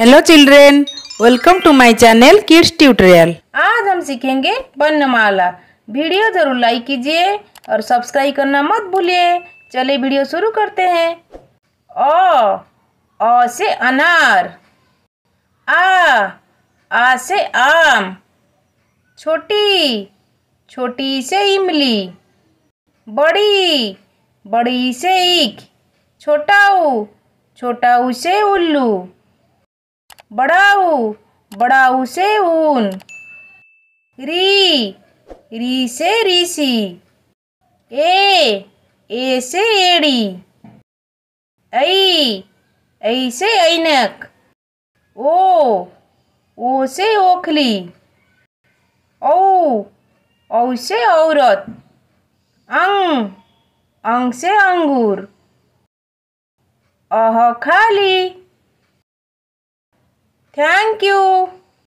Hello children, welcome to my channel kids tutorial. आज हम सीखेंगे वर्णमाला। वीडियो जरूर लाइक कीजिए और सब्सक्राइब करना मत भूलिए। चलिए वीडियो शुरू करते हैं। अ से अनार। आ से आम। छोटी छोटी से इमली। बड़ी बड़ी से ईख। छोटा ऊ से उल्लू। बड़ा ऊ से ऊन। री से ऋषि। ए से एड़ी। ऐ से ऐनक। ओ से ओखली। औ से औरत। अंग से अंगूर। खाली। Thank you.